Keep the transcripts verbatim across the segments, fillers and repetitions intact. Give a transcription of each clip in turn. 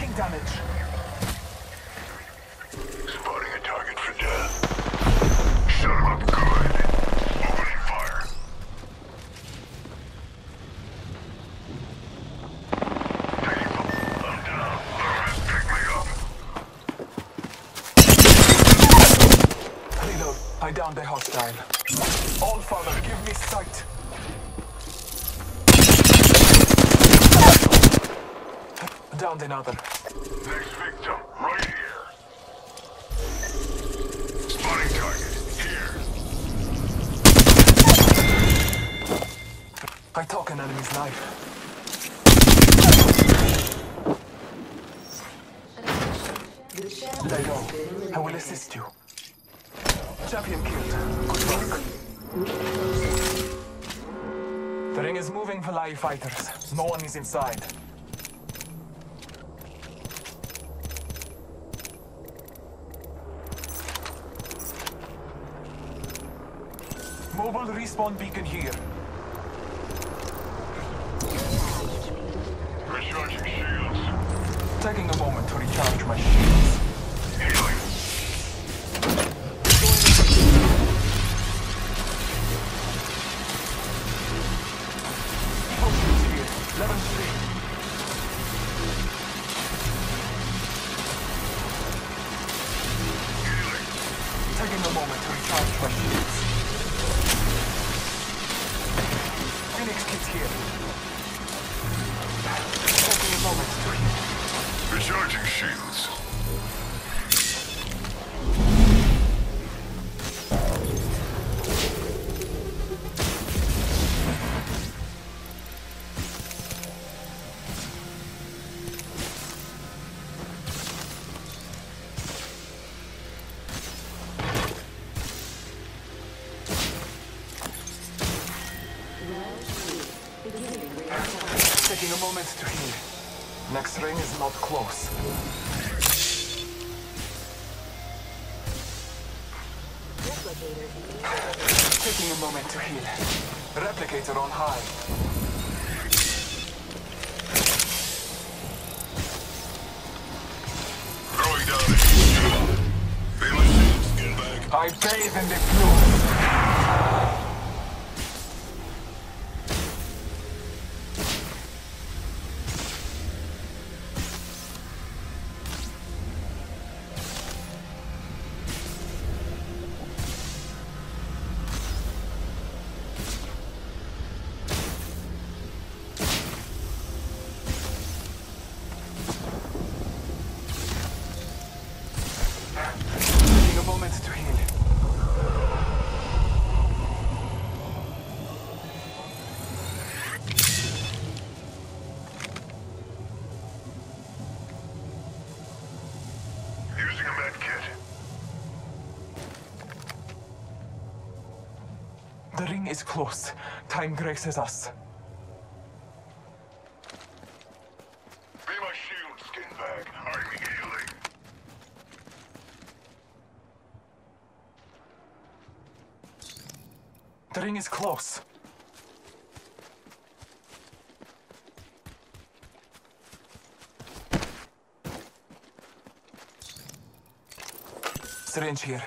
Taking damage. Spotting a target for death. Shut him up good. Opening fire. Taking them. I'm down. Alright, pick me up. Reload. I downed a hostile. All Father, give me sight. Downed another. Next victim, right here. Spotting target, here. I took an enemy's life. Lay low. I will assist you. Champion killed. Good work. The ring is moving for live fighters. No one is inside. Mobile respawn beacon here. Recharging shields. Taking a moment to recharge my shields. Healing. Potions here. Level three. Healing. Taking a moment to recharge my shields. Phoenix kits here. Taking a moment to heal. Recharging shields. Taking a moment to heal. Next ring is not close. Taking a moment to heal. Replicator on high. Throwing down a shield. Feeling shield skin bag. I bathe in the fluid. Taking a moment to heal. Using a med kit. The ring is close. Time graces us. Be my shield skin bag. I'm healing. The ring is close. Syringe here.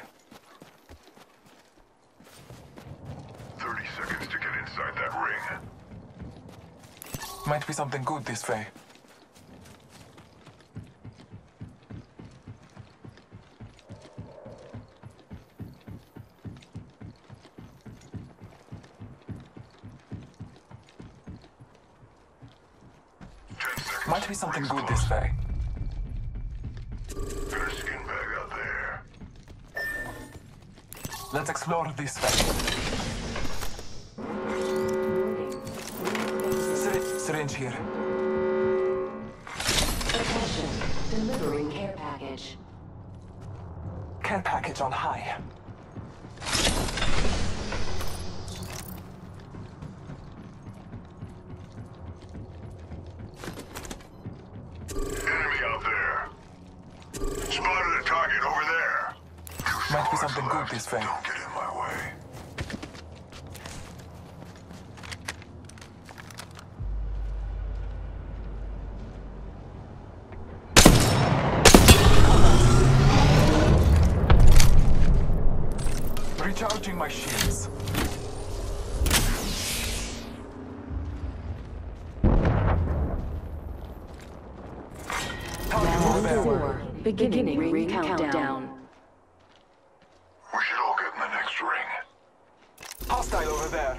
thirty seconds to get inside that ring. Might be something good this way. Ten seconds. Might be something Ring's good close. this way. Better skin bag out there. Let's explore this way. Syri- syringe here. Attention, delivering care package. Care package on high. Enemy out there. Spotted a target over there. Might be something good this way. Don't get in my way. Recharging my shields. Target over Round there. four. Beginning ring countdown. We should all get in the next ring. Hostile over there.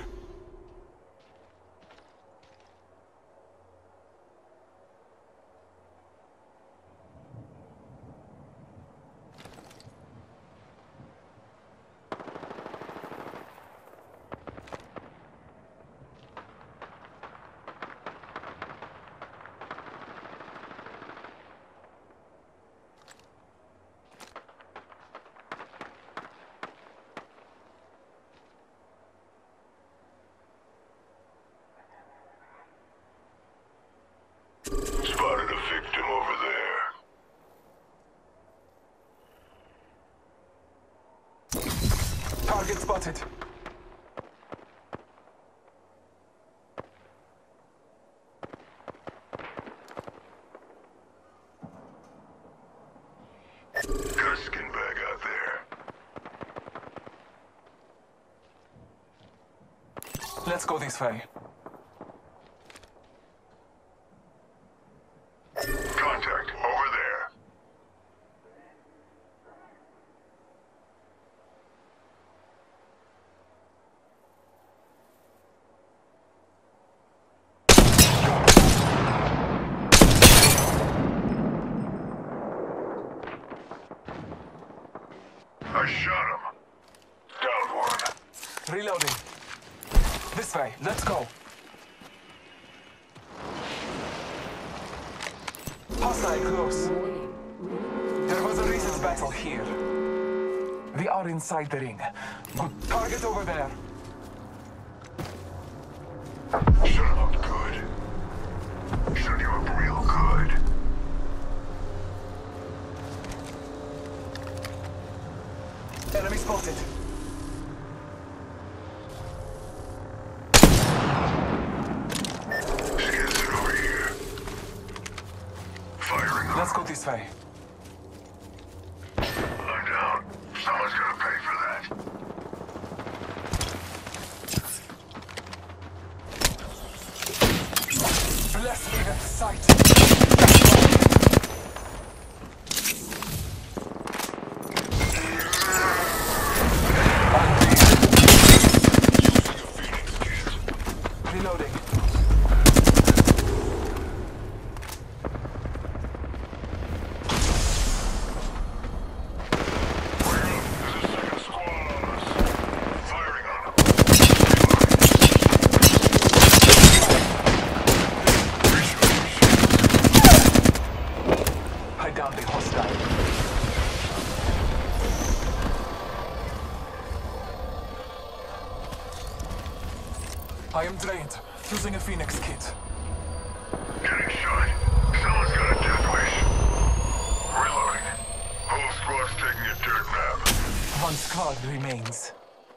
Spotted a victim over there. Target spotted. Got a skin bag out there. Let's go this way. Contact over there. I shot him. Down one. Reloading. This way. Let's go. Hostile close. There was a recent battle here. We are inside the ring. Good target over there. Shut him up good. Shut you up real good. Enemy spotted. Skins it over here. Firing on Let's him. go this way. I'm down. Someone's gonna pay for that. Bless me with sight. Reloading. There's a second squad on us. Firing on them. I downed the hostile. I am drained. Using a Phoenix kit. Getting shot. Someone's got a death wish. Reloading. Whole squad's taking a dirt nap. One squad remains.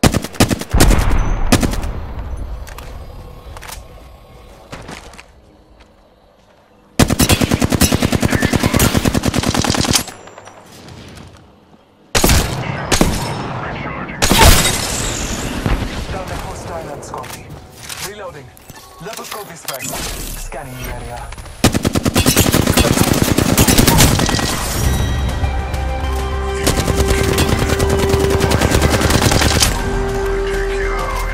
Recharging. Down the hostile and Scotty. Reloading. Let us go this way. Scanning the area. Take you out.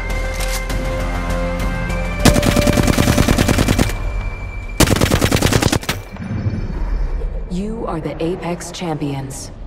You are the Apex Champions.